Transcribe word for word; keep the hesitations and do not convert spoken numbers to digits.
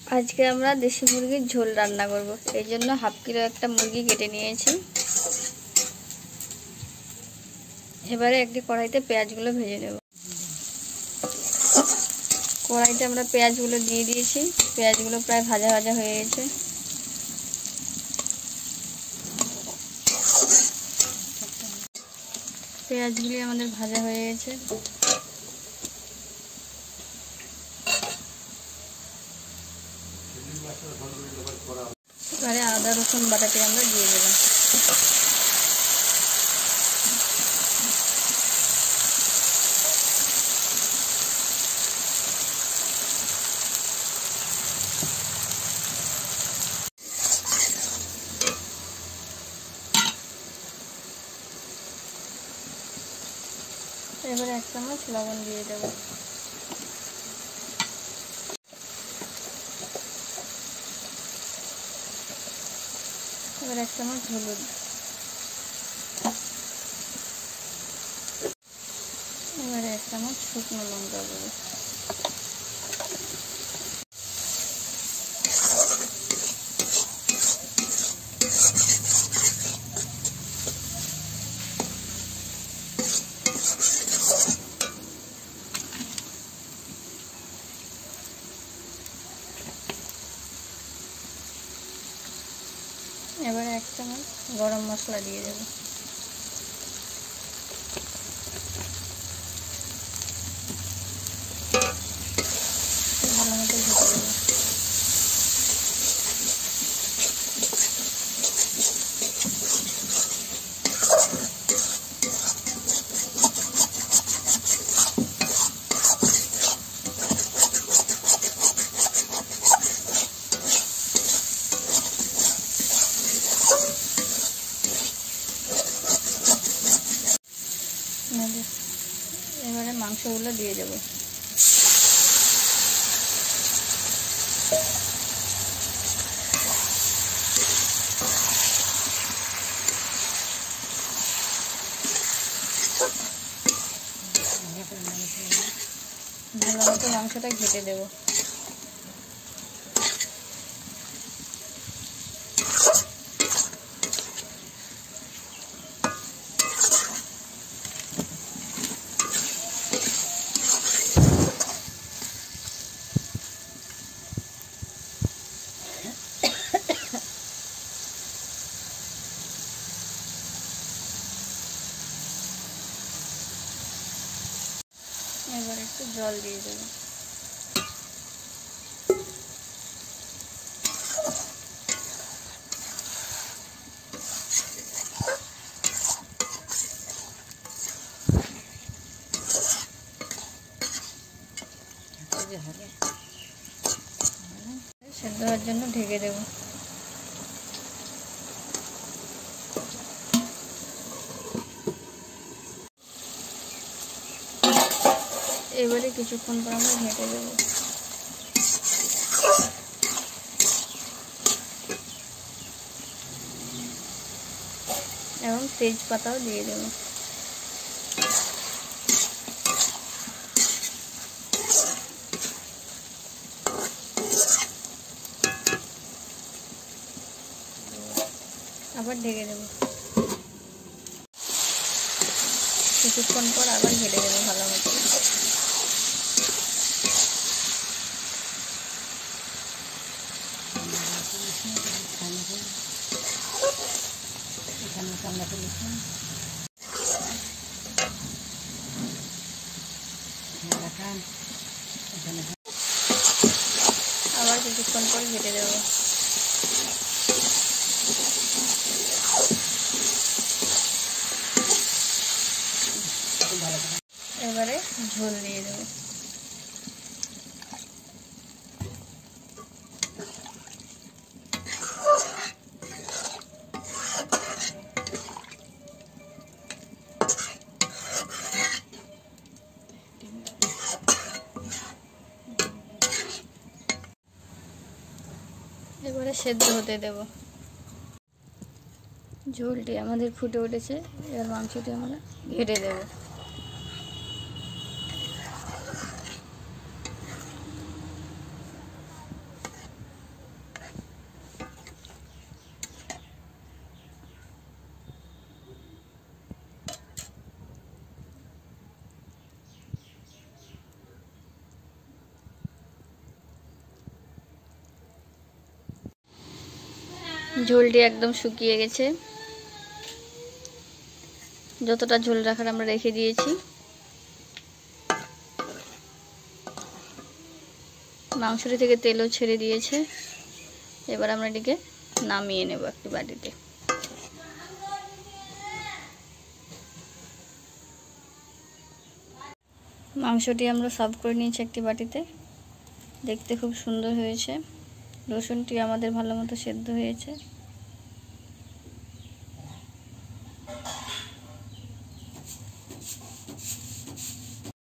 আজকে আমরা দেশি মুরগির ঝোল রান্না করব। এই জন্য হাফ কিলো একটা মুরগি কেটে নিয়েছি। এবারে একটি কড়াইতে পেঁয়াজগুলো ভেজে নেব। কড়াইতে আমরা পেঁয়াজগুলো দিয়ে দিয়েছি। পেঁয়াজগুলো প্রায় ভাজা ভাজা হয়ে গেছে। পেঁয়াজগুলি আমাদের ভাজা হয়ে গেছে। এবারে আদা রসুন বাটাটি আমরা দিয়ে দেব। এবারে এক চামচ লবণ দিয়ে দেব। এবার এক চামচ হলুদ, এবারে এক চামচ শুকনো লঙ্কা দেবো। এবারে এক চামচ গরম মশলা দিয়ে দেব। ভালো মতো ভেজে দেব। এবারে মাংসগুলো দিয়ে দেব। ভালো মতো মাংসটা ঘেটে দেব। এবার একটু জল দিয়ে দেব। সেদ্ধ হওয়ার জন্য ঢেকে দেব। এবারে কিছুক্ষণ পর আমরা ঘেঁটে দেব। এবং তেজপাতাও দিয়ে দেব। আবার ঢেকে দেব। কিছুক্ষণ পর আবার ঘেঁটে দেবো ভালো মতো। আবার কিছুক্ষণ পর ঘেঁটে দেবো। এবারে ঝোল দিয়ে দেবো। এবারে সেদ্ধ হতে দেব। ঝোলটি আমাদের ফুটে উঠেছে। এবার মাংসটি আমরা ঘেটে দেব। ঝোলটি একদম শুকিয়ে গেছে, যতটা ঝোল রাখার আমরা রেখে দিয়েছি। মাংসটি থেকে তেলও ছেড়ে দিয়েছে। এবার আমরা এটিকে নামিয়ে নেব একটি বাটিতে। মাংসটি আমরা সার্ভ করে নিয়েছি একটি বাটিতে। দেখতে খুব সুন্দর হয়েছে। রসুনটি আমাদের ভালো মতো সেদ্ধ হয়েছে।